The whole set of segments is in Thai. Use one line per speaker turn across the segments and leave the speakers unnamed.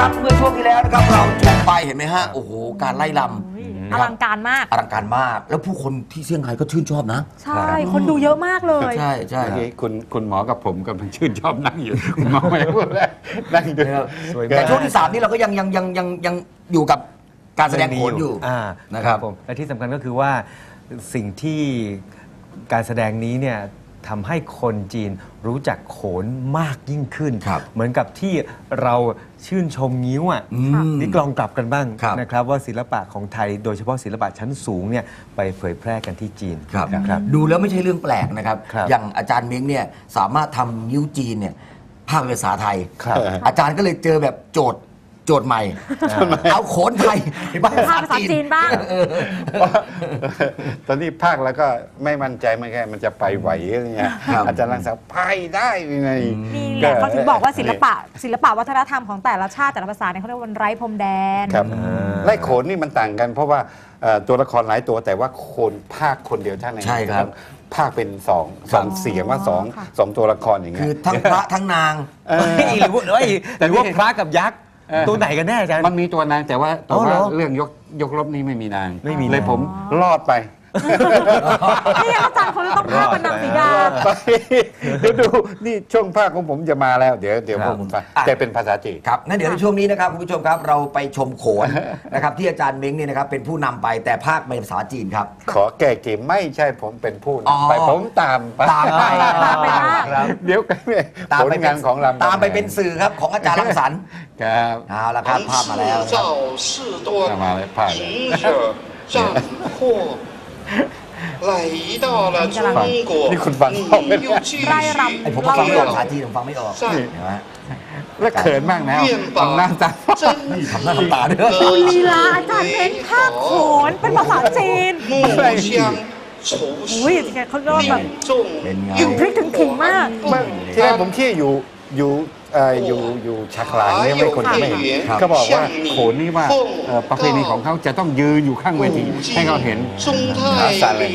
ครับเมื่อช่วงที่แล้วนะครับเราจบไปเห็นไหมฮะโอ้โหการไล่ลำ
อลังการมาก
อลังการมากแล้วผู้คนที่เซี่ยงไฮ้ก็ชื่นชอบนะ
ใช่คนดูเยอะมากเลย
ใช่ใช่
คุณหมอกับผมกำลังชื่นชอบนั่งอยู่คุณหมอไม่พูดแล้วนั่งดู
แต่ช่วงที่3นี่เราก็ยังอยู่กับการแสดงโขนอยู่นะครับ
ผมและที่สำคัญก็คือว่าสิ่งที่การแสดงนี้เนี่ยทำให้คนจีนรู้จักโขนมากยิ่งขึ้นเหมือนกับที่เราชื่นชมงิ้วนี่กลองกลับกันบ้างนะครับว่าศิลปะของไทยโดยเฉพาะศิลปะชั้นสูงเนี่ยไปเผยแพร่กันที่จีน
ครับดูแล้วไม่ใช่เรื่องแปลกนะครับอย่างอาจารย์เม้งเนี่ยสามารถทำงิ้วจีนเนี่ยภาคเป็นภาษาไทยอาจารย์ก็เลยเจอแบบโจทย์ใหม่เอาโขนไทย
ภาษาจีนบ้าง
ตอนนี้ภาคแล้วก็ไม่มั่นใจมันจะไปไหวอะไรเงี้ยอาจารย์รังสรรค์ไปได้ยังไง
นี่แหละเขาถึงบอกว่าศิลปะวัฒนธรรมของแต่ละชาติแต่ละภาษาเนี่ยเขาเรียกว่าวันไร้พรมแดน
ครับไล่โขนนี่มันต่างกันเพราะว่าตัวละครหลายตัวแต่ว่าคนภาคคนเดียวเท่านั้น
ใช่ครับ
ภาคเป็นสองเสียงว่าสองตัวละครอย่างเงี้ย
คือทั้งพระทั้งนาง
หรือว่าพระกับยักษ์ตัวไหนกันแน่อาจารย์
มันมีตัวนางแต่ว่าเรื่องยกรบนี้ไม่มีนางเลยผมรอดไป
นี่อาจารย์เขาต้องภาคเป็นนางสีดา
เดี๋ยวดูนี่ช่วงภาคของผมจะมาแล้วเดี๋ยวผมไปแต่เป็นภาษาจีน
ครับงั้นเดี๋ยวในช่วงนี้นะครับคุณผู้ชมครับเราไปชมโขนนะครับที่อาจารย์เม้งเนี่ยนะครับเป็นผู้นำไปแต่ภาคเป็นภาษาจีนครับ
ขอแก้เกมไม่ใช่ผมเป็นผู้นำไปผมตามไปเดี๋ยวผลงานของเรา
ตามไปเป็นสื่อครับของอาจารย์รังสรรค์
ครับ
เอาละครับภาพมาแล้วครับ
มาเลยภาพ来到了中国นี่คุณฟังออกไหม
ไร่รำ
ไอผมฟังไม่ออกภาษาจีนผมฟังไม่ออกเห็นไหม
แล้วเขินมากนะทำหน้าตา
นี่ทำหน้าทำตาด้วย
ลีลาอาจารย์เป็นภาคโขนเป็นภาษาจีนอุ้ยเขาเรียกว่าแบบถึงพริกถึงขิงมาก
ที่แรกผมคิดอยู่ฉากหลังเนี่ยไม่คนไม่เห็นเขาบอกว่าโขนนี่ว่าประเพณีของเขาจะต้องยืนอยู่ข้างเวทีให้เขาเห็นขาสั่นเลย
นี่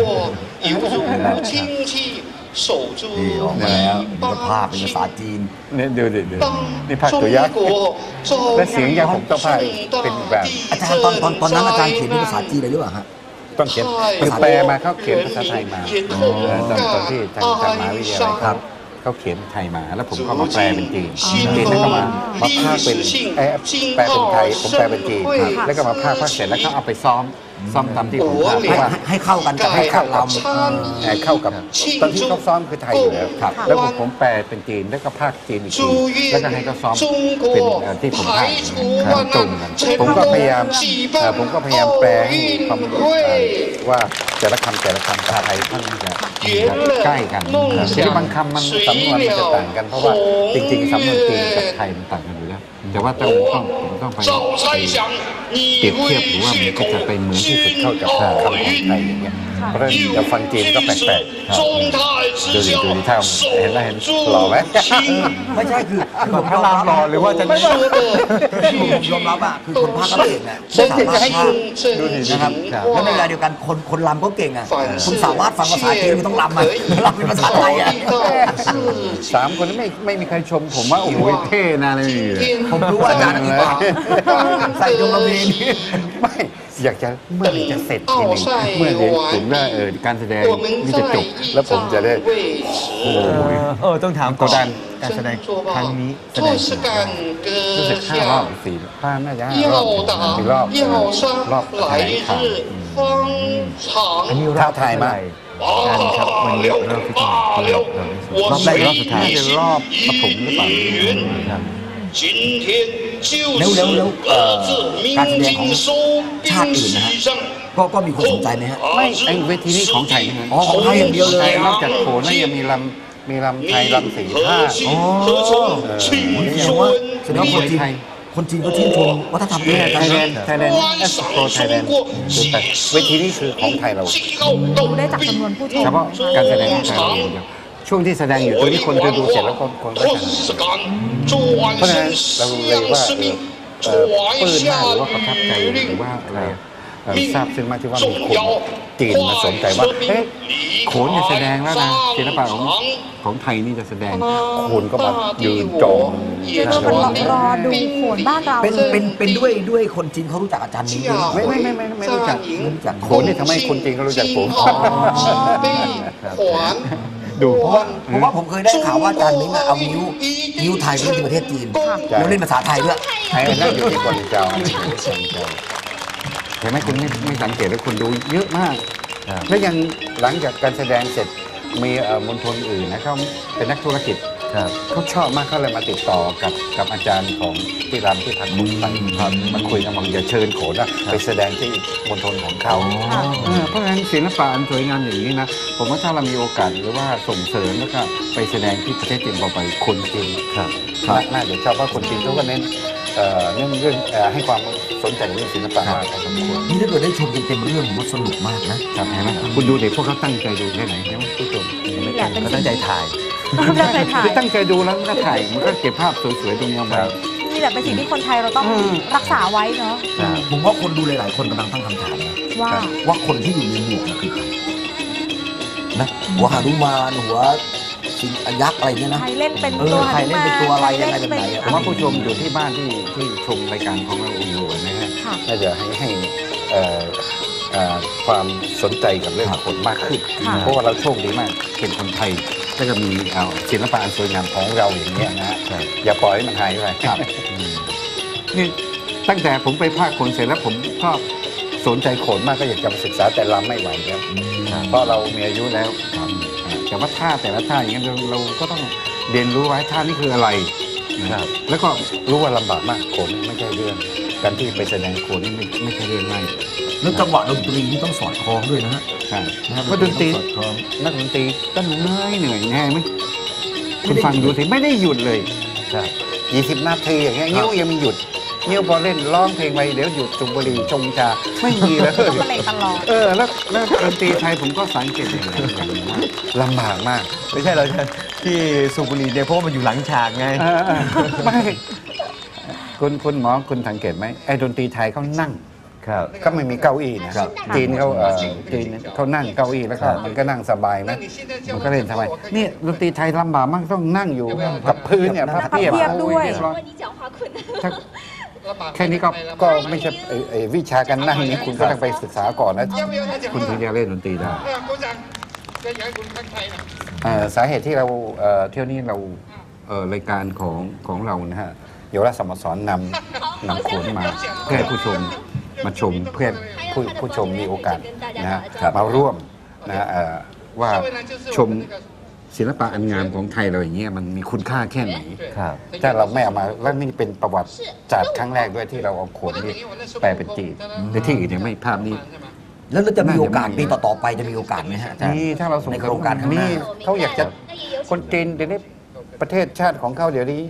ออกมาแล้วภาพเป็นภาษาจีน
เนี่ยเดี๋ยวนี่ภาคตัวยักษ์และเสียงยักษ์ผมต้องภาคเป็นแบบ
อาจารย์ตอนนั้นอาจารย์เขียนเป็นภาษาจีนเลยหรือเปล่าฮะ
ต้องเขียนคือแปลมาเขาเขียนภาษาไทยมาตอนที่ทางมหาวิทยาลัยครับเขาเขียนไทยมาแล้วผมก็มาแปลเป็นจีนแล้วก็มาภาคเป็นแปลเป็นไทยผมแปลเป็นจีนแล้วก็มาภาคเสร็จแล้วก็เอาไปซ้อมตามที่ผมภาคว่า
ให้เข้ากันกับ
ให้เข้ากับตอนที่เขาซ้อมคือไทยอยู่แล้วแล้วผมแปลเป็นจีนแล้วก็ภาคจีนอีกทีแล้วก็ให้เขาซ้อมเป็นที่ผมภาคตรงกันผมก็พยายามแปลให้ความว่าแต่ละคำภาษาไทยท่านจะใกล้กันทีนี้บางคำมันสำนวนมันจะต่างกันเพราะว่าจริงๆสำนวนจีนกับไทยมันต่างกันอยู่แล้วแต่ว่าผมต้องไปเปรียบเทียบหรือว่ามันก็จะไปเหมือนที่สุดเข้ากับคำของไทยอย่างเงี้ยเพราะฉะนั้นจะฟังจีนก็แปลกๆดูดิถ้าเห็นหล่อไหม
ไม่ใช่คือ
ผมพระรามหล่อหรือว่าจะ
ไม่ยอมรับอ่ะคือคนภาคก็เก่งอ่ะสามารถภาคดูดินะครับแล้วในเวลาเดียวกันคนรำก็เก่งอ่ะคุณสามารถฟังภาษาจีนคุณต้องรำอ่ะรำเป็นภาษาไทยอ่ะ
3 คนไม่มีใครชมผมว่าโอ้โหเท่นะอะไร
ผมรู้ว่าอาจารย์อีกว่าใส่จงกระเบน
ไม่อยากจะเมื่อไหร่จะเสร็จทีนึงเมื่อผมว่าการแสดงนี่จะจบแล้วผมจะได้
ต้องถามกดดันการแสดงครั้งนี้แสดง
รู้สึก5 รอบ4 ป้าน่าจะ5 รอบแถลงข่าว
อันนี้รอบถ่ายมาครับวันนี้รอบที่เท่าไหร่รอบแรกรอบสุดท้าย
จะรอบปฐมหรือเปล่า
ครับแล้วการแสดงของชาติอื่นนะฮะก็มีคนสนใจไหมฮะ
ไม่ไอเวทีนี้ของไทยนะ
ของไทยอย่างเดียวเลย
นอกจากโขนแล้วยังมีลำไทยลำ4 5
แสดงว่าคนจีนก็ชื่นชมวัฒนธรรม
ไทยแลนด์เอสโปรไทยแลนด์เวทีนี้คือของไทยเรา
ดูได้จากจำนวนผู้ชม
เฉพาะการแสดงของไทยเราอย่างเดียวช่วงที่แสดงอยู่ตัวนี้คนจะดูเสร็จแล้วคนก็จะเพราะฉะนั้นเราเลยว่าปลื้มมากหรือว่าประทับใจหรือว่าอะไรทราบซึ้งมากที่ว่ามีคนจีนมาสนใจว่าเอ๊ะโขนจะแสดงแล้วนะศิลปะของไทยนี่จะแสดงโขนก็มายืนจอง
รอดูโขนบ้านเรา
เป็นด้วยคนจีนเขารู้จักอาจารย์นี้ด้วย
ไม่รู้จักโขนนี่ทำให้คนจีนเขารู้จักผม ดูเพราะว่า
ผมเคยได้ข่าวว่าอาจารย์นี้เอานิ้วไทยไปเล่นที่ประเทศจีนแล้วเล่นภาษาไทยด้วย
ไทยนั่งอยู่ที่กวนเจ้าเห็นไหมคุณไม่สังเกตแล้วคุณดูเยอะมาก แล้วยังหลังจากการแสดงเสร็จมีมณฑลอื่นนะเขาเป็นนักธุรกิจเขาชอบมากเขาเลยมาติดต่อกับอาจารย์ของที่รามที่พักบุญไปมันคุยกันบอกอย่าเชิญโขนไปแสดงที่มณฑลของเขาเพราะฉะนั้นศิลปะอันสวยงามอย่างนี้นะผมว่าถ้าเรามีโอกาสหรือว่าส่งเสริมแล้วก็ไปแสดงที่ประเทศจีนต่อไปคนจีนน่าจะชอบเพราะคนจีนเขาก็เน้นเรื่องให้ความสนใจเรื่องศิลปะมากพอสมควร
นี่ถ้าเกิดได้ชมเต็มเรื่องผมว่าสนุกมากนะครับ
เห็นไหมคุณดูเด็กพวกเขาตั้งใจดูแค่ไหนใช่ไหมผู้ชม
เขาตั้งใจถ่าย
คือตั้งใจดูแล้วก็ถ่ายมันก็เก็บภาพสวยๆตรงนี้มา
นี่แหละเป็นสิ่งที่คนไทยเราต้องรักษาไว้เนาะ
ผมว่าคนดูหลายๆคนกำลังตั้งคำถามนะว่าคนที่อยู่ในหมวกคือใครนะหัวหนุมานหัวสิงยักษ์อะไรเนี่ยนะ
ใครเล่นเป็นตัว
ใครเล่นเป็นตัวอะไรยังไงเป็นไหน
ผมว่าผู้ชมอยู่ที่บ้านที่ชมรายการของเราอยู่นะฮะน่าจะให้ความสนใจกับเรื่องคนมากขึ้นเพราะว่าเราโชคดีมากเป็นคนไทยก็จะมีศิลปะอันสวยงามของเราอย่างนี้นะอย่าปล่อยให้มันหายไปนี่ตั้งแต่ผมไปภาคโขนเสร็จแล้วผมก็สนใจโขนมากก็อยากจะศึกษาแต่รำไม่ไหวแล้วเพราะเรามีอายุแล้วแต่ว่าท่าแต่ละท่าอย่างนี้เราก็ต้องเรียนรู้ไว้ท่านี่คืออะไรนะครับแล้วก็รู้ว่าลำบากมากโขนไม่ใช่เรื่องการที่ไปแสดงโขนนี่ไม่ใช่เรื่องง่าย
แล้วจังหวะดนตรีนี่ต้องสอดคล้องด้วยนะฮะ
เพราะดนตรีนักดนตรีก็เหนื่อยง่ายไหมคุณฟังดูสิไม่ได้หยุดเลย20 นาทีอย่างเงี้ยนิ้วยังมีหยุดนิ้วพอเล่นร้องเพลงไปเดี๋ยวหยุดจุ่มบุหรี่ชงชาไม่มีเลย
ตลอด
แล้วดนตรีไทยผมก็สังเกตอย่างนี้ลำบากมาก
ไม่ใช่เราที่สูบบุหรี่เนี่ยเพราะมันอยู่หลังฉากไง
ไม่คุณหมอคุณสังเกตไหมไอ้ดนตรีไทยเขานั่งก็ไม่มีเก้าอี้นะจีนเขานั่งเก้าอี้แล้วก็มันก็นั่งสบายนะมันก็เล่นสบายนี่ดนตรีไทยลำบากมากต้องนั่งอยู่กับพื้นเนี่ยพับเพียบ
ด้วย
แค่นี้ก็ไม่ใช่วิชาการนั่งนี้คุณก็ต้องไปศึกษาก่อนนะคุณถึงจะเล่นดนตรีได้สาเหตุที่เราเที่ยวนี้เรารายการของเรานะฮะเยาวราชสโมสรนำโขนมาเพื่อให้ผู้ชมมาชมเพื่อผู้ชมมีโอกาสนะฮะมาร่วมนะว่าชมศิลปะอันงามของไทยเราอย่างเงี้ยมันมีคุณค่าแค่ไหนถ้าเราไม่เอามาแล้วนี่เป็นประวัติศาสตร์ครั้งแรกด้วยที่เราเอาโขนนี่แปลเป็นจีนในที่อื่นยังไม่ภาพนี้
แล้วเราจะมีโอกาสปีต่อไปจะมีโอกาสไหมฮะ
นี่ถ้าเราส่งโครงการนี้เขาอยากจะคนจีนเดี๋ยวนี้ประเทศชาติของเขาเดี๋ยวนี้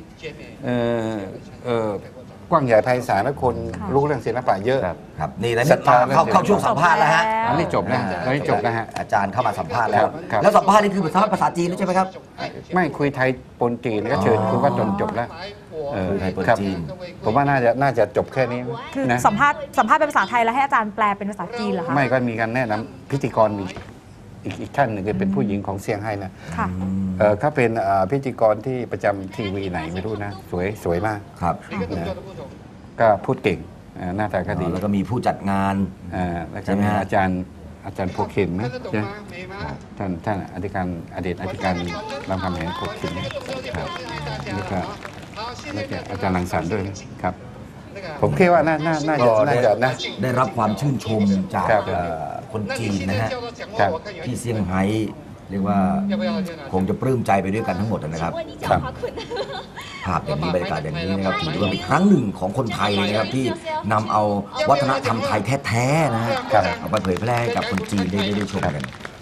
กว้างใหญ่ไพศาลและคนรู้เรื่องศิลปะเยอะ
ครับนี่แล้วเข้าช่วงสัมภาษณ์แล้วฮะ
อันนี้จบแล้วอันนี้จบแล้วฮะ
อาจารย์เข้ามาสัมภาษณ์แล้วสัมภาษณ์นี่คือภาษาจีนใช่ไหมครับ
ไม่คุยไทยปนจีนก็เชิญคุณว่าจบแล้ว
ไทยปนจีน
ผมว่าน่าจะจบแค่นี้
คือสัมภาษณ์เป็นภาษาไทยแล้วให้อาจารย์แปลเป็นภาษาจีนเหรอคะ
ไม่ก็มีการแนะนำพิธีกรอีกท่านหนึ่งเป็นผู้หญิงของเซี่ยงไฮ้นะเขาเป็นพิธีกรที่ประจำทีวีไหนไม่รู้นะสวยมาก
ครับ
ก็พูดเก่งหน้าตาก็ดี
แล้วก็มีผู้จัดงาน
แล้วก็มีอาจารย์โพคินไหมท่านอดีตอธิการรามคำแหงโพคินครับแล้วก็อาจารย์รังสรรค์ด้วยครับผมคิดว่าน่าจะนะ
ได้รับความชื่นชมจากคนจีนนะฮะที่เซี่ยงไฮ้เรียกว่าคงจะปลื้มใจไปด้วยกันทั้งหมดนะครับภาพอย่างนี้บรรยากาศอย่างนี้นะครับถือว่าเป็นครั้งหนึ่งของคนไทยเลยนะครับที่นำเอาวัฒนธรรมไทยแท้ๆนะฮะเอาไปเผยแพร่ให้กับคนจีนได้ชมกัน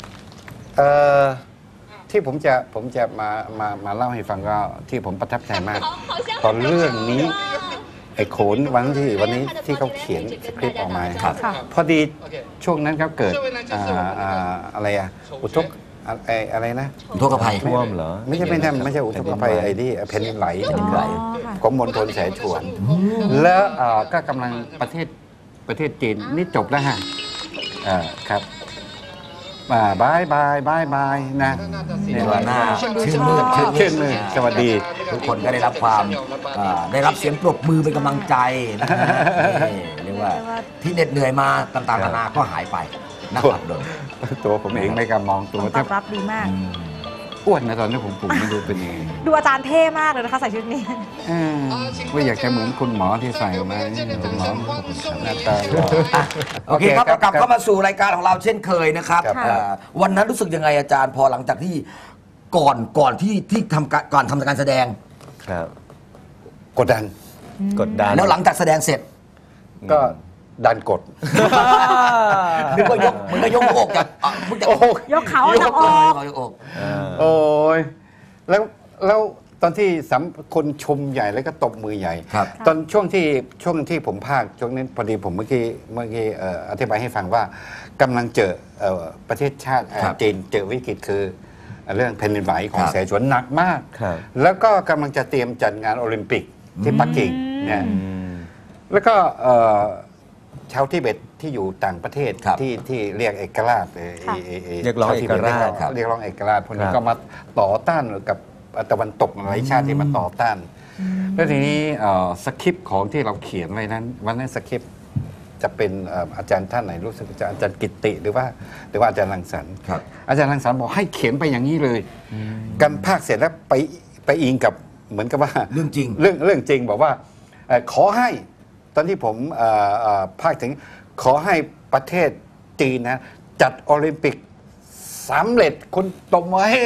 ที่ผมจะมาเล่าให้ฟังก็ที่ผมประทับใจมากตอนเรื่องนี้ไอ้โขนวันนี้ที่เขาเขียนสคริปต์ออกมาพอดีช่วงนั้นครับเกิดอะไรอุทกอะไรนะ
อุทกภัย
ท่วมเหรอ
ไม่ใช่อุทกภัยไอ้ที่แผ่นดินไหลของมณฑลแสฉวนแล้วก็กำลังประเทศจีนนี่จบแล้วฮะครับบายบายบายบายนะ
เรียกว่าหน้าชื่นมืด
ชื่นมืดสวัสดี
ทุกคนก็ได้รับความได้รับเสียงปรบมือเป็นกำลังใจนะฮะนี่เรียกว่าที่เหน็ดเหนื่อยมาต่างๆนานาก็หายไปนะครับโดย
ตัวผมเองไม่กำมองตัว
ตอบรับดีมาก
อ้วนนะตอนนี้ผมไม่ดูเป็นยังไง
ดูอาจารย์เท่มากเลยนะคะใส่ชุดนี้
ว่าอยากจะเหมือนคุณหมอที่ใส่มาคุณหมอหน้าตาหล่อ
โอเคครับกลับเข้ามาสู่รายการของเราเช่นเคยนะครับ
ครับ
วันนั้นรู้สึกยังไงอาจารย์พอหลังจากที่ก่อนที่ทำการแสดง
ครับ
กดดัน
กดดัน
แล้วหลังจากแสดงเสร็จ
ก็ดันกด
นึกว่ายกมันก็ยกหัวอกจากมึงจะ
โอ้
ยกเขาออกจากอก
ยกอก
โอ้ยแล้วตอนที่คนชมใหญ่แล้วก็ตบมือใหญ่
ครับ
ตอนช่วงที่ผมพากย์ช่วงนั้นพอดีผมเมื่อกี้อธิบายให้ฟังว่ากำลังเจอประเทศชาติจีนเจอวิกฤตคือเรื่องแผ่นดินไหวของเสฉวนหนักมาก
ครับ
แล้วก็กำลังจะเตรียมจัดงานโอลิมปิกที่ปักกิ่งเนี่ยแล้วก็ชาวทิเบตที่อยู่ต่างประเทศ
ครับ
ที่เรียกเอกราช
เรียกร้องเอกราช
เรียกร้องเอกราชพวกนี้
ครับ
ก็มาต่อต้านกับตะวันตกหลายชาติที่มาต่อต้าน แล้วทีนี้สคริปต์ของที่เราเขียนไว้นั้นวันนั้นสคริปต์จะเป็นอาจารย์ท่านไหนรู้สึกจะอาจารย์กิตติหรือว่าอาจารย์รังสรรค์
ครับ
อาจารย์รังสรรค์บอกให้เขียนไปอย่างนี้เลยกันภาคเสร็จแล้วไปอิงกับเหมือนกับว่า
เรื่องจริง
เรื่องจริงบอกว่าขอให้ตอนที่ผมภาคถึงขอให้ประเทศจีนนะจัดโอลิมปิกสำเร็จคุณตบมือให้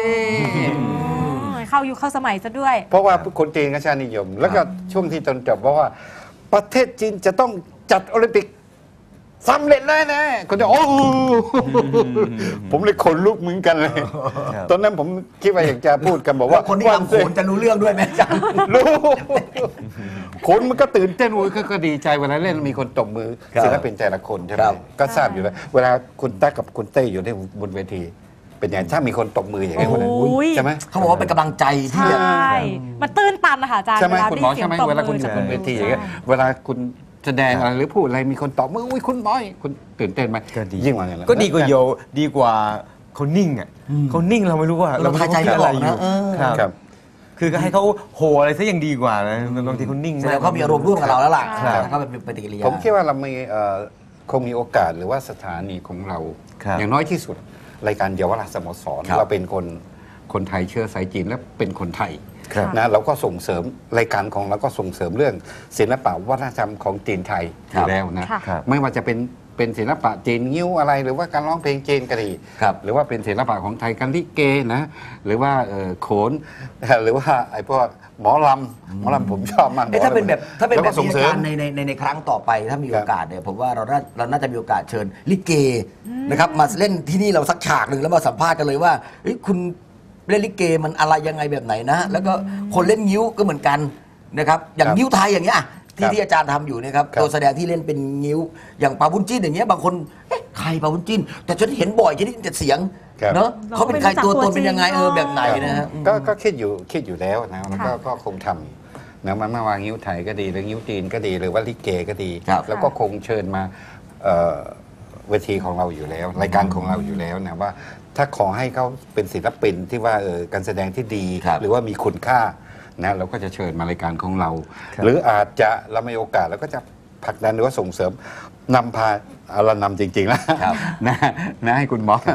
เข้ายุคเข้าสมัยซะด้วย
เพราะว่าคนจีนก็ชาตินิยม แล้วก็ช่วงที่ตอนจบบอกว่าประเทศจีนจะต้องจัดโอลิมปิกสำเร็จแน่แน่คนจะโอ้ผมเลยขนลุกเหมือนกันเลย
ครับ
ตอนนั้นผมคิดว่าอยากจะพูดกันบอก
ว่า
ว่า
คนที่ทำโขนจะรู้เรื่องด้วยไหมอาจารย์
รู้คนมันก็ตื่นเต้นโอ้ยก็ดีใจเวลาเล่นมีคนตบมือ
ครับ
ศิลปินแต่ละคนใช่ไหม
ครับ
ก็ทราบอยู่แล้วเวลาคุณตั๊กกับคุณเต้อยู่ในบนเวที เป็นอย่างถ้ามีคนตบมืออย่างนี้คนนั้น
โอ้ย
ใช่ไหม
เขาบอกว่าเป็นกำลังใจที่
ใช่
แบบ
มันตื้นตันนะคะอาจารย์
ใช่ไหม
เวลา
คุณหมอ
ได้เสีย
ใช่
ง
ไหม
ตบ
เวลาคุณ
มือ
อยู่
จาก
บนเวทีอย่างเงี้ย
ใช่
เวลาคุณแสดงอะไรหรือพูดอะไรมีคนตบมืออุ้ยคุณหมอคุณตื่นเต้นไหม
ก็ดี
ยิ่งกว่านั้น
ก็ดีกว่าดีกว่าเขานิ่งอ่ะเขานิ่งเราไม่รู้ว่า
เราหายใจไม่ออกนะ
ครับ
คือก็ให้เขาโหอะไรซะยังดีกว่านะบางทีเขานิ่ง
แสดงว่าเขามีอารมณ์ร่วมกับเราแล้วล่ะ
ครับ
แล้วก็เป็นปฏิกิริยา
ผมคิดว่าเรามีคงมีโอกาสหรือว่าสถานีของเรา
ครับ
อย่างน้อยที่สุดรายการเยาวราชสโมสร
ครับ
เราเป็นคนไทยเชื้อสายจีนและเป็นคนไทย
ครับ
นะเราก็ส่งเสริมรายการของเราก็ส่งเสริมเรื่องศิลปะวัฒนธรรมของจีนไทยอยู่แล้วนะ
ค่ะ
ครับ
ไม่ว่าจะเป็นศิลปะจีนงิ้วอะไร หรือว่าการร้องเพลงจีนก็ดี
ครับ
หรือว่าเป็นศิลปะของไทยการลิเกนะหรือว่าโขน หรือว่าไอ้พวกหมอลำผมชอบมาก
ถ้าเป็นแบบถ้าเป็น
แล้ว
แบ
ก็
บ
ส่ง
นี้
เสริ
อาม จารย์ในครั้งต่อไปถ้ามีโอกาสเนี่ยผมว่าเราน่าจะมีโอกาสเชิญลิเกนะครับมาเล่นที่นี่เราสักฉากหนึ่งแล้วมาสัมภาษณ์กันเลยว่าเฮ้ยคุณเล่นลิเกมันอะไรยังไงแบบไหนนะ แล้วก็คนเล่นงิ้วก็เหมือนกันนะครับอย่างงิ้วไทยอย่างเงี้ยที่อาจารย์ทำอยู่เนี่ยครับตัวแสดงที่เล่นเป็นงิ้วอย่างปาบุญจิ้นอย่างเงี้ยบางคนเอ๊ะใครปาบุญจิ้นแต่ฉันเห็นบ่อยฉันได้ยินแต่เสียง
ครับ
เนาะเขาเป็นใครตัวตนเป็นยังไงแบบไหนนะฮะ
ก็คิดอยู่แล้วนะแล้วก็คงทำนะมันไม่ว่างิ้วไทยก็ดีหรืองิ้วจีนก็ดีหรือว่าลิเกก็ดี
ครับ
แล้วก็คงเชิญมาเวทีของเราอยู่แล้ว รายการของเราอยู่แล้วนะว่าถ้าขอให้เขาเป็นศิลปินที่ว่าการแสดงที่ดี
ครับ
หรือว่ามีคุณค่านะเราก็จะเชิญมารายการของเรา
ครับ
หรืออาจจะเรามีโอกาสเราก็จะผลักดันหรือว่าส่งเสริมนำพาเรานำจริงๆนะครับ นะให้คุณหมอ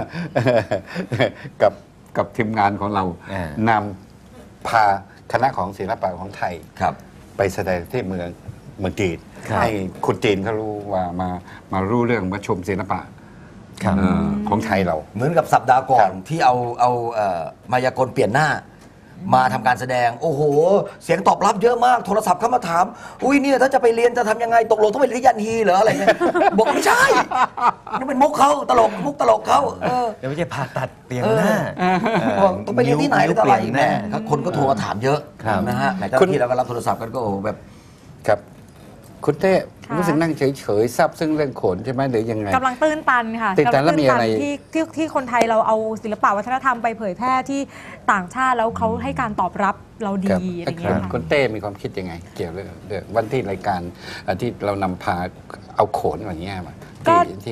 กับทีมงานของเรา นำพาคณะของศิลปะของไทย
ครับ
ไปแสดงที่เมืองจีน
ครับ
ให้คนจีนเขารู้ว่ามารู้เรื่องมาชมศิลปะ
ครับ
ของไทยเรา
เหมือนกับสัปดาห์ก่อนที่เอามายากลเปลี่ยนหน้า มาทำการแสดงโอ้โห เสียงตอบรับเยอะมากโทรศัพท์เข้ามาถาม อุ้ยเนี่ยถ้าจะไปเรียนจะทำยังไงตกลงต้องไปเรียนยันฮีเหรออะไรเงี้ยบอกไม่ใช่นี่เป็นมุกเขาตลกมุกตลกเขา
เดี๋ยวไม่ใช่ผ่าตัดเปลี่ยนหน้า
บอกต้องไปเรียนที่ไหนหรืออะไร
เปลี่ยนห
แม่
น้า
คนก็โทรมาถามเยอะ
ครับ
นะฮะแหมเจ้าห
คุณ
น้าที่เราก็รับโทรศัพท์กันก็โอ้โหแบบ
ครับ คุณเต้
ค่ะ
รู้สึกนั่งเฉยๆซับซึ่งเรื่องโขนใช่ไหมหรือยังไง
กำลังตื้นตันค่ะ
ตื้นตันแล้วมีอะไร
ที่คนไทยเราเอาศิลปะวัฒนธรรมไปเผยแพร่ที่ต่างชาติแล้วเขาให้การตอบรับเราดี
ครับ
อะไรอย่างเงี้ยค่ะ
คุณเต้มีความคิดยังไง เกี่ยวเรื่องวันที่รายการที่เรานำพาเอาโขนอย่างเงี้ยมา
ก็
ที่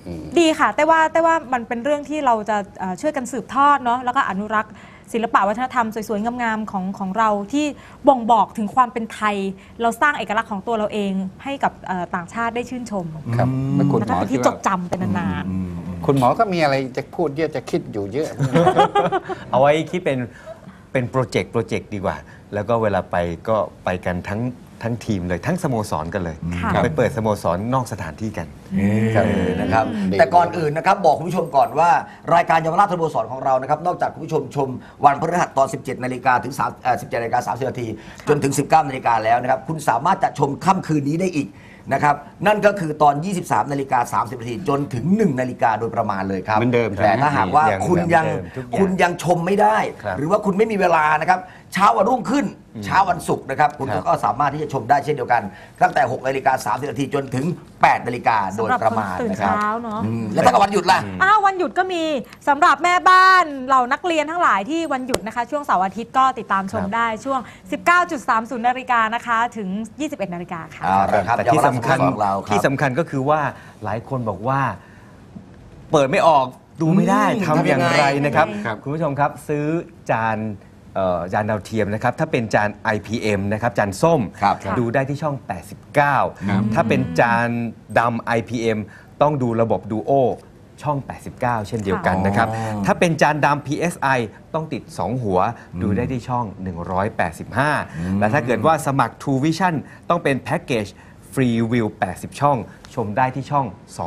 ดีค่ะแต่ว่ามันเป็นเรื่องที่เราจะช่วยกันสืบทอดเนาะแล้วก็อนุรักษ์ศิลปะวัฒนธรรมสวยๆงามๆของเราที่บ่งบอกถึงความเป็นไทย เราสร้างเอกลักษณ์ของตัวเราเองให้กับต่างชาติได้ชื่นชม
ครับแล้วคุณ
แล้ว
หม
ก็
อ
เป็นที่จดจำเป็นนาน
คุณหมอก็มีอะไรจะพูดเยอะจะคิดอยู่เยอะ
เอาไว้คิดเป็นโปรเจกต์ดีกว่า แล้วก็เวลาไปก็ไปกันทั้งทีมเลยทั้งสโมสรกันเลย
ค่ะ
ไปเปิดสโมสรนอกสถานที่กัน
นะครับ
ดี
แต่ก่อนอื่นนะครับบอกคุณผู้ชมก่อนว่ารายการเยาวราชสโมสรของเรานะครับนอกจากคุณผู้ชมชมวันพฤหัสตอน 17 นาฬิกาถึง17 นาฬิกา 30 นาทีจนถึง 19 นาฬิกาแล้วนะครับคุณสามารถจะชมค่ำคืนนี้ได้อีกนะครับนั่นก็คือตอน 23 นาฬิกา 30 นาทีจนถึง 1 นาฬิกาโดยประมาณเลยครับ
เหมือนเดิม
แต่ถ้าหากว่า
ยัง
คุณยัง
เหมือนเดิมทุกอย่าง
คุณยังชมไม่ได้
ครับ
หรือว่าคุณไม่มีเวลานะครับเช้าวันรุ่งขึ้นเช้าวันศุกร์นะครับคุณก็สามารถที่จะชมได้เช่นเดียวกัน ตั้งแต่ 6 นาฬิกา 30 นาทีจนถึง 8 นาฬิกา
ๆ
โด
สำ
ย
หรับ
ประ
คน
มาณ
ตื่น
นะครับ
เช้าเนาะ
แล้วถ้ากับวันหยุดล่ะ
วันหยุดก็มีสำหรับแม่บ้านเหล่านักเรียนทั้งหลายที่วันหยุดนะคะ ช่วงเสาร์อาทิตย์ก็ติดตามชมได้ช่วง 19.30 นาฬิกานะคะถึง 21 นาฬิกาค่ะ
เอาละครับ
แต่ที่สำคัญ
เยาวราชของเราครับ
ที่สำคัญก็คือว่าหลายคนบอกว่า เปิดไม่ออกดูไม่ได้
อืม
ทำอย่างไรนะครับ
ครับ
คุณผู้ชมครับซื้อจานจานดาวเทียมนะครับถ้าเป็นจาน IPM นะครับจานส้ม
ครับ
ดูได้ที่ช่อง 89 ถ้าเป็นจานดำ IPM ต้องดูระบบดูโอช่อง 89 เช่นเดียวกันนะครับ
อ๋อ
ถ้าเป็นจานดำ PSI ต้องติด 2 หัวดูได้ที่ช่อง 185 และถ้าเกิดว่าสมัคร True Vision ต้องเป็นแพ็กเกจ Free View 80 ช่อง ชมได้ที่ช่อง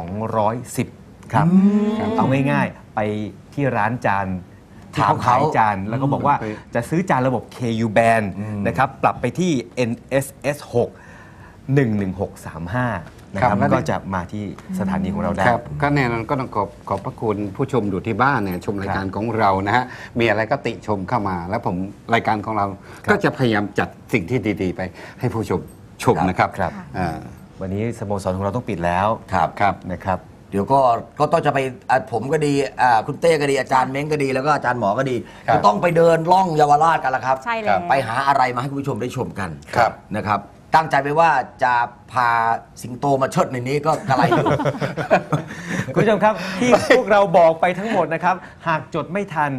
210 ครับเอาง่ายๆ ไปที่ร้านจานที่เขาขายจาน แล้วก็บอกว่าจะซื้อจานระบบ KU Band นะครับ ปรับไปที่ NSS 6 11635 นะครับ
ครับ
ก็จะมาที่สถานีของเราได้
ครับก็แน่นอนก็ต้องขอบพระคุณผู้ชมอยู่ที่บ้านเนี่ยชมรายการของเรานะฮะมีอะไรก็ติชมเข้ามา แล้วผมรายการของเรา
ครับ
ก็จะพยายามจัดสิ่งที่ดีๆ ไปให้ผู้ชมชมนะครับ
ครับ
อ่า
วันนี้สโมสรของเราต้องปิดแล้ว
ครับ
นะครับ
เดี๋ยวก็ต้องจะไปผมก็ดีคุณเต้ก็ดีอาจารย์เม้งก็ดีแล้วก็อาจารย์หมอก็ดี
ครับ
ก็ต้องไปเดินล่องเยาวราชกันละครับ
ใช่แล้ว
ไปหาอะไรมาให้คุณผู้ชมได้ชมกัน
ครับ
นะครับ ตั้งใจไปว่าจะพาสิงโตมาเชิดในนี้ก็กระไรอยู่
คุณผู้ชมครับ ที่พวกเราบอกไปทั้งหมดนะครับ หากจดไม่ทัน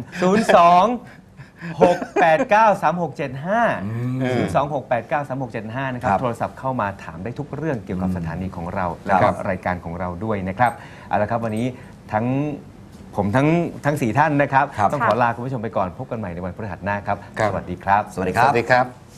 02-689-3675 นะครับ
ครับ
โทรศัพท์เข้ามาถามได้ทุกเรื่องเกี่ยวกับสถานีของเรา และก็รายการของเราด้วยนะครับเอาละครับวันนี้ผมทั้ง 4 ท่านนะครับ
ครับ
ต้องขอลาคุณผู้ชมไปก่อนพบกันใหม่ในวันพฤหัสหน้าครับ
ครับ
สวัสดีครับ
สวัสดีค
ส
รับ
วัสดีครับ